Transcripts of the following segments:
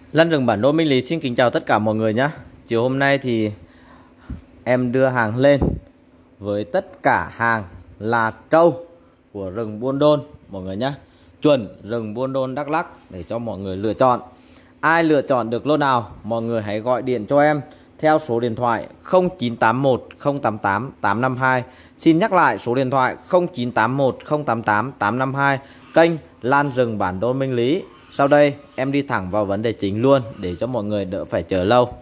Lân rừng bản đồ Minh Lý xin kính chào tất cả mọi người nhé. Chiều hôm nay thì em đưa hàng lên với tất cả hàng là trâu của rừng Buôn Đôn mọi người nhé. Chuẩn rừng Buôn Đôn Đắk Lắk để cho mọi người lựa chọn. Ai lựa chọn được lô nào mọi người hãy gọi điện cho em theo số điện thoại 0981 088 852. Xin nhắc lại số điện thoại 0981 088 852, kênh Lan rừng bản đồ Minh Lý. Sau đây em đi thẳng vào vấn đề chính luôn để cho mọi người đỡ phải chờ lâu.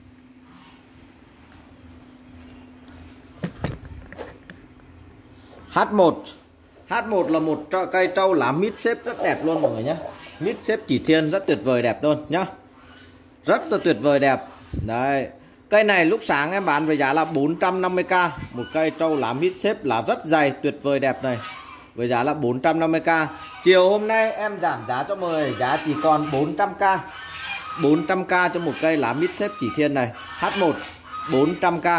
H1 là một cây trâu lá mít xếp rất đẹp luôn mọi người nhé. Mít xếp chỉ thiên rất tuyệt vời đẹp luôn nhá. Rất là tuyệt vời đẹp. Đấy. Cây này lúc sáng em bán với giá là 450k. Một cây trâu lá mít xếp lá rất dày tuyệt vời đẹp này, với giá là 450k. Chiều hôm nay em giảm giá cho mọi người, giá chỉ còn 400k. 400k cho một cây lá mít xếp chỉ thiên này. H1 400k.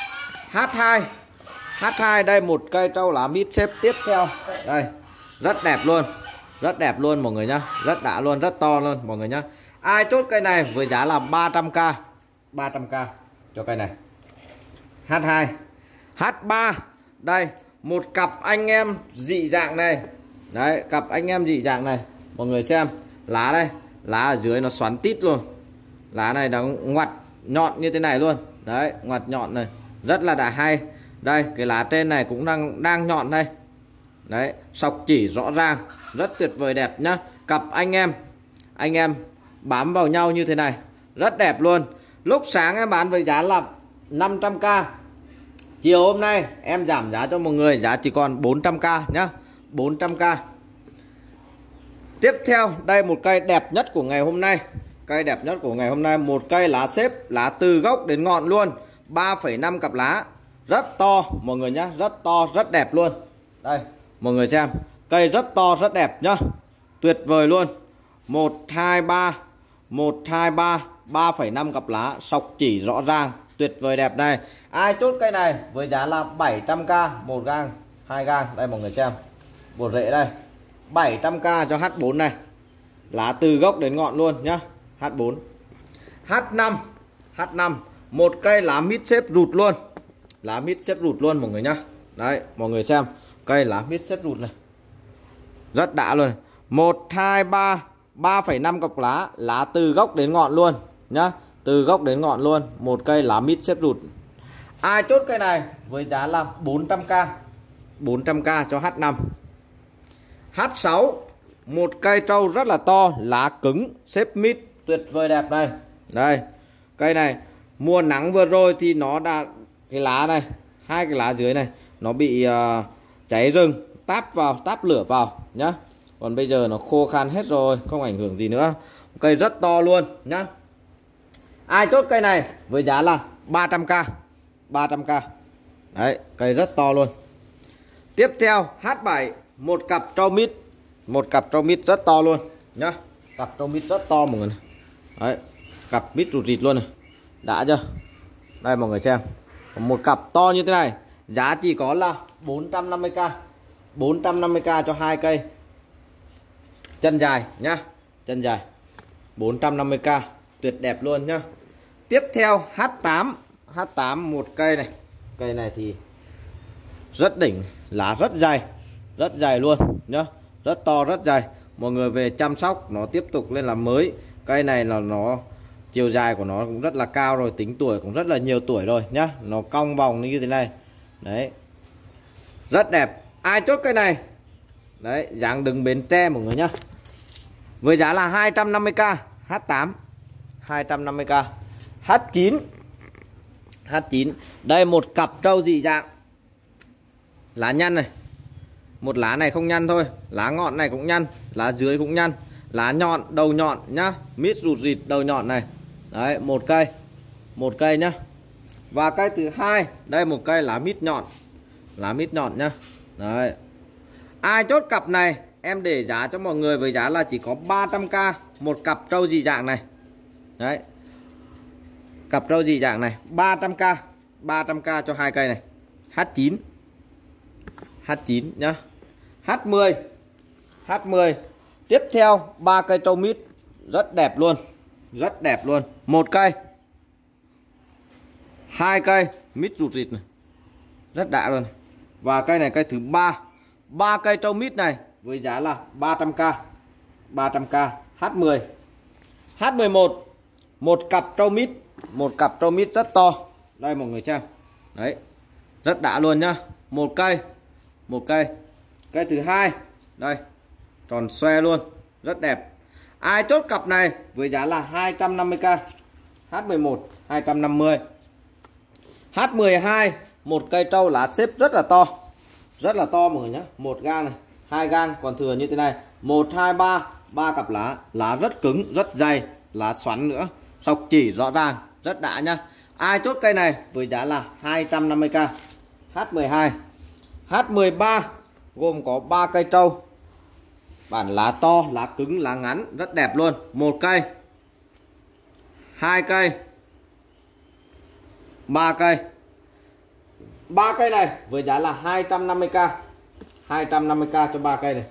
H2 đây một cây trâu lá mít xếp tiếp theo. Đây, rất đẹp luôn. Rất đẹp luôn mọi người nhá. Rất đã luôn, rất to luôn mọi người nhá. Ai chốt cây này với giá là 300k. 300k cho cây này. H2. H3 đây một cặp anh em dị dạng này. Đấy, cặp anh em dị dạng này. Mọi người xem, lá đây, lá ở dưới nó xoắn tít luôn. Lá này nó ngoặt nhọn như thế này luôn. Đấy, ngoặt nhọn này, rất là đã hay. Đây, cái lá trên này cũng đang nhọn đây. Đấy, sọc chỉ rõ ràng, rất tuyệt vời đẹp nhá. Cặp anh em bám vào nhau như thế này, rất đẹp luôn. Lúc sáng em bán với giá là 500k. Chiều hôm nay em giảm giá cho mọi người, giá chỉ còn 400k nhá. 400k. Tiếp theo đây một cây đẹp nhất của ngày hôm nay. Cây đẹp nhất của ngày hôm nay, một cây lá xếp, lá từ gốc đến ngọn luôn, 3,5 cặp lá. Rất to mọi người nhá, rất to, rất đẹp luôn. Đây, mọi người xem, cây rất to, rất đẹp nhá. Tuyệt vời luôn. 1 2 3 3,5 cặp lá, sọc chỉ rõ ràng, tuyệt vời đẹp này. Ai chốt cây này với giá là 700k, 1 gang, 2 gang. Đây mọi người xem, bộ rễ đây, 700k cho H4 này. Lá từ gốc đến ngọn luôn nhá. H4. H5 một cây lá mít xếp rụt luôn. Lá mít xếp rụt luôn mọi người nhá. Đấy, mọi người xem, cây lá mít xếp rụt này, rất đã luôn. 1 2 3 3,5 cọc lá, lá từ gốc đến ngọn luôn nhá. Từ gốc đến ngọn luôn, một cây lá mít xếp rụt. Ai chốt cây này với giá là 400k. 400k cho H5. H6 một cây trâu rất là to, lá cứng, xếp mít tuyệt vời đẹp này. Đây, cây này mùa nắng vừa rồi thì nó đã, cái lá này, hai cái lá dưới này nó bị cháy rừng, táp lửa vào nhá. Còn bây giờ nó khô khan hết rồi, không ảnh hưởng gì nữa. Cây rất to luôn nhá. Ai chốt cây này với giá là 300k. 300k. Đấy, cây rất to luôn. Tiếp theo H7 một cặp trâu mít. Một cặp trâu mít rất to luôn nhá. Cặp trâu mít rất to mọi người này. Đấy, cặp mít rụt rịt luôn này. Đã chưa? Đây mọi người xem, một cặp to như thế này, giá chỉ có là 450k. 450k cho hai cây chân dài nhá. Chân dài 450k, tuyệt đẹp luôn nhá. Tiếp theo H8 một cây này. Cây này thì rất đỉnh, lá rất dày luôn nhá. Rất to, rất dày. Mọi người về chăm sóc nó tiếp tục lên làm mới. Cây này là nó chiều dài của nó cũng rất là cao rồi, tính tuổi cũng rất là nhiều tuổi rồi nhá. Nó cong vòng như thế này. Đấy, rất đẹp. Ai chốt cây này, đấy, dáng đứng bến tre mọi người nhá, với giá là 250k. H8 250k. H9 đây một cặp trâu dị dạng, lá nhăn này. Một lá này không nhăn thôi, lá ngọn này cũng nhăn, lá dưới cũng nhăn, lá nhọn, đầu nhọn nhá, mít rụt rịt đầu nhọn này. Đấy, một cây nhá. Và cây thứ hai, đây một cây lá mít nhọn nhá. Đấy. Ai chốt cặp này em để giá cho mọi người với giá là chỉ có 300k một cặp trâu dị dạng này. Đấy, cặp trâu dị dạng này 300k. 300k cho hai cây này. H9 nhá. H10 tiếp theo ba cây trâu mít rất đẹp luôn. rất đẹp luôn. Một cây, hai cây mít rụt rịt này, rất đã luôn. Và cây này cây thứ ba, ba cây trâu mít này với giá là 300k, 300k. H10, H11, một cặp trâu mít, một cặp trâu mít rất to. Đây mọi người xem, đấy, rất đã luôn nhá. Một cây, một cây. Cây thứ hai, đây, tròn xoe luôn, rất đẹp. Ai chốt cặp này với giá là 250k. H11 250. H12, một cây trâu lá xếp rất là to, rất là to mọi người nhé. Một gang này, hai gang còn thừa như thế này, 1 2 3, ba cặp lá, lá rất cứng, rất dày, lá xoắn nữa, sọc chỉ rõ ràng, rất đã nhá. Ai chốt cây này với giá là 250k. H12, H13 gồm có 3 cây trâu, bản lá to, lá cứng, lá ngắn, rất đẹp luôn. Một cây, hai cây, ba cây. Ba cây này với giá là 250k, 250k cho ba cây này.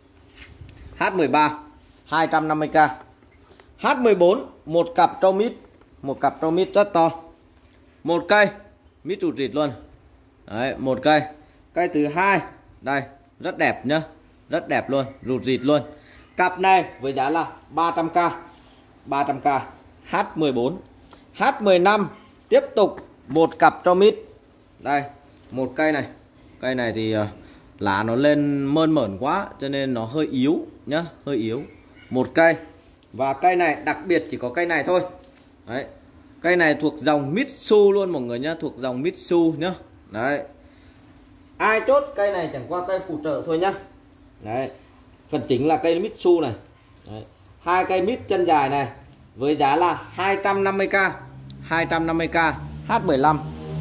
H13 250k. H14, một cặp trâu mít, một cặp trâu mít rất to, một cây mít rụt rịt luôn. Đấy, một cây. Cây thứ hai, đây, rất đẹp nhá, rất đẹp luôn, rụt rịt luôn. Cặp này với giá là 300k, 300k. H14, H15 tiếp tục một cặp trâu mít. Đây, một cây này. Cây này thì lá nó lên mơn mởn quá cho nên nó hơi yếu nhá, hơi yếu. Một cây. Và cây này đặc biệt chỉ có cây này thôi. Đấy. Cây này thuộc dòng Mitsu luôn mọi người nhá, thuộc dòng Mitsu nhá. Đấy. Ai chốt cây này chẳng qua cây phụ trợ thôi nhá. Đấy. Phần chính là cây Mitsu này. Đấy. Hai cây mít chân dài này với giá là 250k, 250k. H15,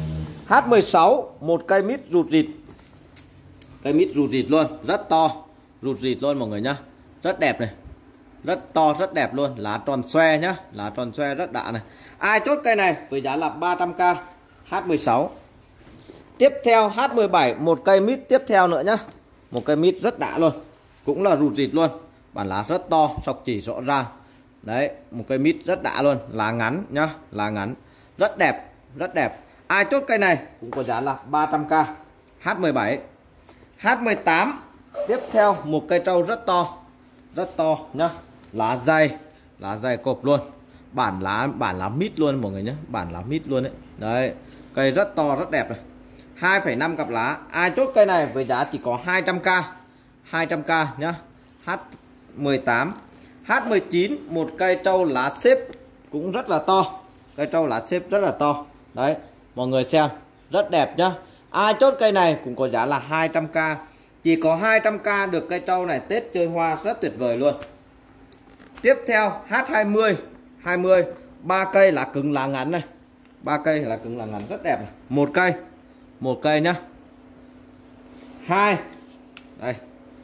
H16, một cây mít rụt rịt, cây mít rụt rịt luôn, rất to, rụt rịt luôn mọi người nhá, rất đẹp này, rất to, rất đẹp luôn. Lá tròn xoe nhá, lá tròn xoe rất đã này. Ai chốt cây này với giá là 300k. H16. Tiếp theo H17, một cây mít tiếp theo nữa nhá, một cây mít rất đã luôn, cũng là rụt rịt luôn, bản lá rất to, sọc chỉ rõ ràng. Đấy, một cây mít rất đã luôn, lá ngắn nhá, lá ngắn, rất đẹp, rất đẹp. Ai chốt cây này cũng có giá là 300k. H17. H18, tiếp theo một cây trâu rất to nhá, lá dày cộp luôn, bản lá mít luôn mọi người nhé, bản lá mít luôn đấy. Đấy, cây rất to, rất đẹp này, 2,5 cặp lá. Ai chốt cây này với giá chỉ có 200k, 200k nhá. H18, H19, một cây trâu lá xếp cũng rất là to, cây trâu lá xếp rất là to. Đấy, mọi người xem, rất đẹp nhá. Ai chốt cây này cũng có giá là 200k. Chỉ có 200k được cây trâu này, Tết chơi hoa rất tuyệt vời luôn. Tiếp theo H20, 20, ba cây lá cứng lá ngắn này, ba cây lá cứng lá ngắn rất đẹp này. Một cây nhá. Hai, đây,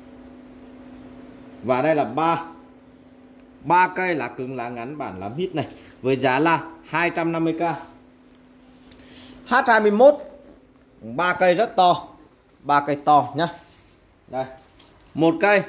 và đây là ba cây lá cứng lá ngắn bản lá mít này với giá là 250k. H21, ba cây rất to, ba cây to nhá. Đây, một cây,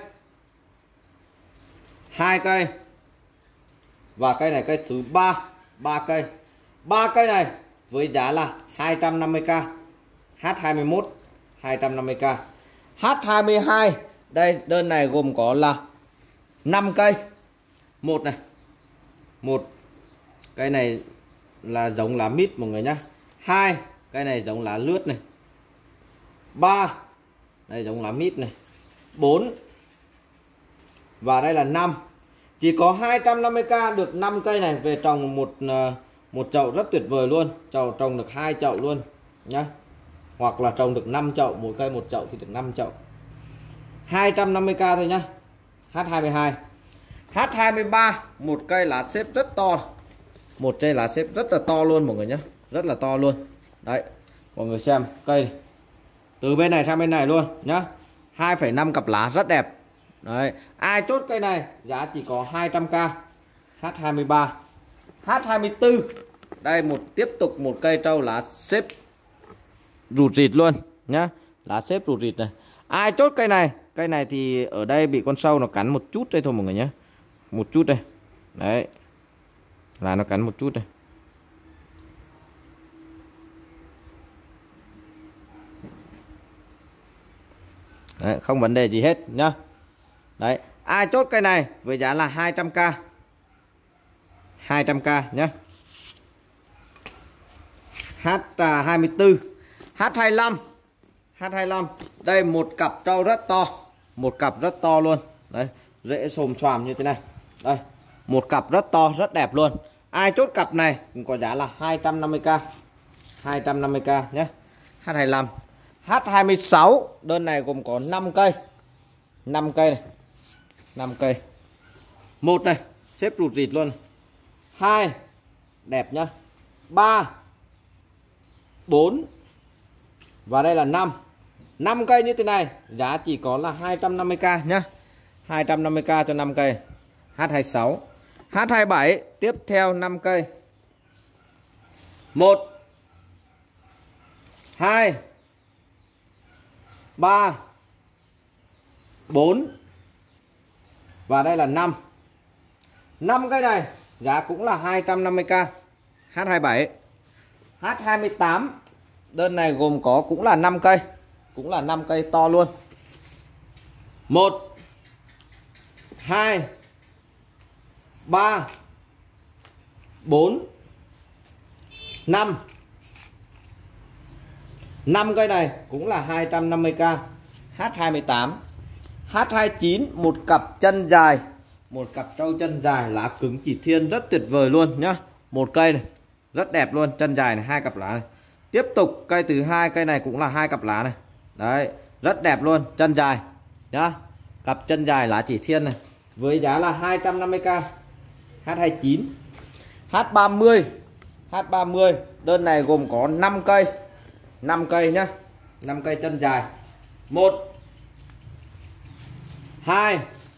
hai cây, và cây này cây thứ ba, ba cây này với giá là 250k. H21 250k. H22, đây đơn này gồm có là 5 cây. Một này, một cây này là giống lá mít mọi người nhá. Hai, cây này giống lá lướt này. 3, đây giống lá mít này. 4, và đây là 5. Chỉ có 250k được 5 cây này về trồng một chậu rất tuyệt vời luôn. Trồng được 2 chậu luôn nhá. Hoặc là trồng được 5 chậu, mỗi cây một chậu thì được 5 chậu. 250k thôi nhá. H22. H23, một cây lá xếp rất to. Một cây lá xếp rất là to luôn mọi người nhé, rất là to luôn. Đấy, mọi người xem cây từ bên này sang bên này luôn nhá. 2,5 cặp lá rất đẹp. Đấy, ai chốt cây này giá chỉ có 200k. H23. H24, đây tiếp tục một cây trâu lá xếp rụt rịt luôn nhá, lá xếp rụt rịt này. Ai chốt cây này thì ở đây bị con sâu nó cắn một chút đây thôi mọi người nhé, một chút đây. Đấy, Là nó cắn một chút đây. Đấy, không vấn đề gì hết nhá. Đấy, ai chốt cây này với giá là 200k. 200k nhá. H24, H25. H25. Đây một cặp trâu rất to, một cặp rất to luôn. Đấy, rễ xồm xoàm như thế này. Đây, một cặp rất to, rất đẹp luôn. Ai chốt cặp này cũng có giá là 250k. 250k nhé. H25. H26, đơn này gồm có 5 cây. 5 cây này. 5 cây. Một này, xếp rụt rịt luôn. 2, đẹp nhá. 3, 4 và đây là 5. 5 cây như thế này, giá chỉ có là 250k nhá. 250k cho 5 cây. H26. H27 tiếp theo 5 cây. 1, 2, 3, 4 và đây là 5. 5 cây này giá cũng là 250k. H27. H28, đơn này gồm có cũng là 5 cây, cũng là 5 cây to luôn. 1, 2, 3, 4, 5. 5 cây này cũng là 250k. H28. H29, một cặp chân dài, một cặp trâu chân dài, lá cứng chỉ thiên rất tuyệt vời luôn nhá. Một cây này rất đẹp luôn, chân dài này, 2 cặp lá này. Tiếp tục cây thứ hai, cây này cũng là 2 cặp lá này. Đấy, rất đẹp luôn, chân dài nhá. Cặp chân dài lá chỉ thiên này với giá là 250k. H29. H30. H30, đơn này gồm có 5 cây. 5 cây nhá. 5 cây chân dài. 1, 2,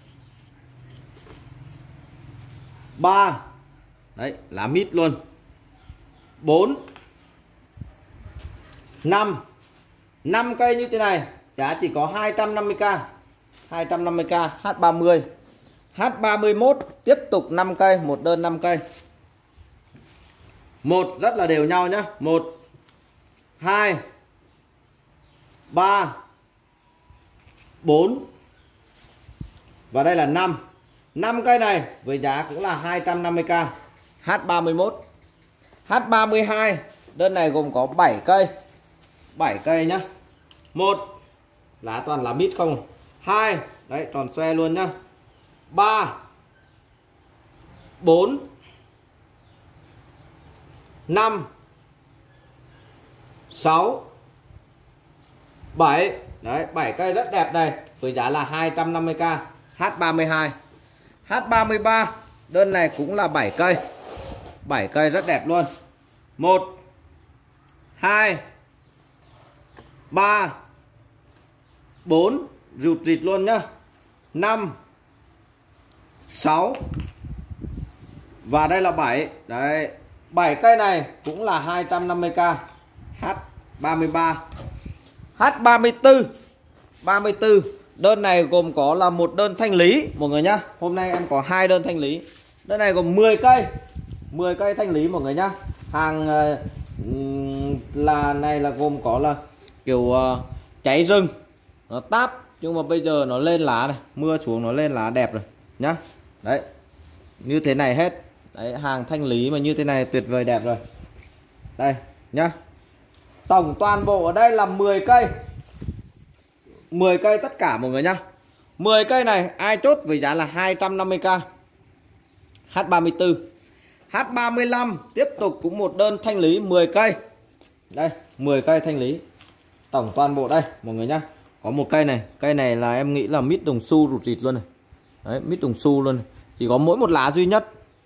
3. Đấy, lá mít luôn. 4, 5. 5 cây như thế này, giá chỉ có 250k. 250k. H30. H31 tiếp tục 5 cây, một đơn 5 cây. 1 rất là đều nhau nhá. 1, 2, 3, 4 và đây là 5. 5 cây này với giá cũng là 250k. H31. H32, đơn này gồm có 7 cây. 7 cây nhá. 1, lá toàn là mít không. 2, đấy tròn xoe luôn nhá. 3, 4, 5, 6, 7. Đấy, 7 cây rất đẹp này với giá là 250k. H32. H33, đơn này cũng là 7 cây. 7 cây rất đẹp luôn. 1, 2, 3, 4, rụt rịt luôn nhá. 5, 6 và đây là 7. Đấy, 7 cây này cũng là 250k. H33. H34. 34, đơn này gồm có là một đơn thanh lý mọi người nhá. Hôm nay em có 2 đơn thanh lý. Đơn này gồm 10 cây. 10 cây thanh lý mọi người nhá. Hàng là này là gồm có là kiểu cháy rừng, nó táp nhưng mà bây giờ nó lên lá này, mưa xuống nó lên lá đẹp rồi nhá. Đấy, như thế này hết. Đấy, hàng thanh lý mà như thế này tuyệt vời đẹp rồi. Đây nhá. Tổng toàn bộ ở đây là 10 cây. 10 cây tất cả mọi người nhá. 10 cây này ai chốt với giá là 250k. H34. H35 tiếp tục cũng một đơn thanh lý 10 cây. Đây, 10 cây thanh lý. Tổng toàn bộ đây mọi người nhá. Có một cây này, cây này là em nghĩ là mít đồng xu rụt rịt luôn này. Đấy, mít đồng xu luôn này. Chỉ có mỗi một lá duy nhất.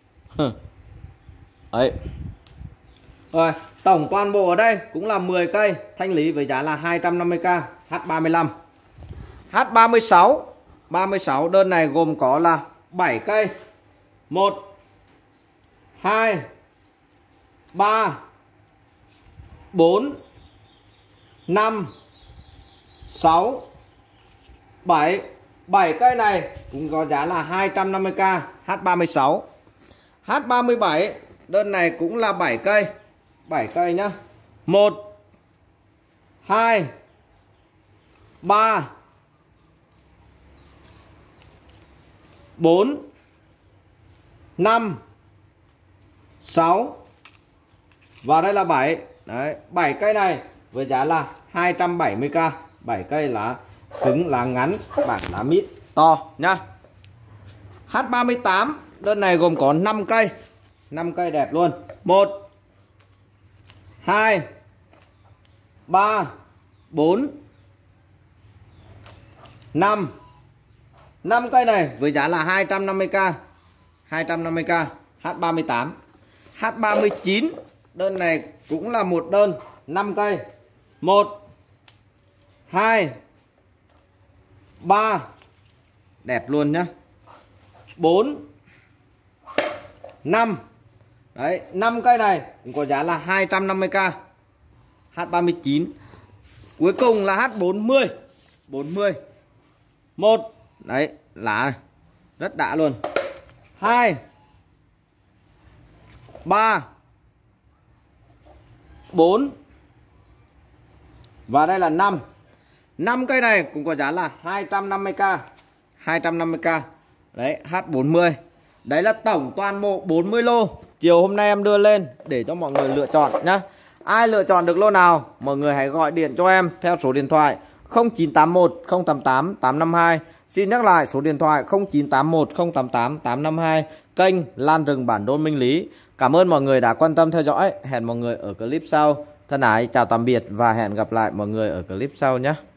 Đấy. Rồi, tổng toàn bộ ở đây cũng là 10 cây thanh lý với giá là 250k. H35. H36. 36, đơn này gồm có là 7 cây. 1, 2, 3, 4, 5, 6, 7. 7 cây này cũng có giá là 250k. H36. H37, đơn này cũng là 7 cây. 7 cây nhá. 1 2 3 4 5 6 và đây là 7. Đấy, 7 cây này với giá là 270k. 7 cây lá cứng, lá ngắn, bản lá mít to nhá. H38 đơn này gồm có 5 cây. 5 cây đẹp luôn. 1 2 3 4 5. 5 cây này với giá là 250k. 250k H38. H39 đơn này cũng là một đơn 5 cây. 1 2 3 đẹp luôn nhá. 4 5. Đấy, 5 cây này cũng có giá là 250k. H39. Cuối cùng là H40. 40. 1. Đấy, lá này. Rất đã luôn. 2 3 4 và đây là 5. 5 cây này cũng có giá là 250k. 250k. Đấy, H40. Đấy là tổng toàn bộ 40 lô chiều hôm nay em đưa lên để cho mọi người lựa chọn nhá. Ai lựa chọn được lô nào, mọi người hãy gọi điện cho em theo số điện thoại 0981 088 852. Xin nhắc lại số điện thoại 0981 088 852, kênh Lan Rừng Bản Đôn Minh Lý. Cảm ơn mọi người đã quan tâm theo dõi. Hẹn mọi người ở clip sau. Thân ái chào tạm biệt và hẹn gặp lại mọi người ở clip sau nhé.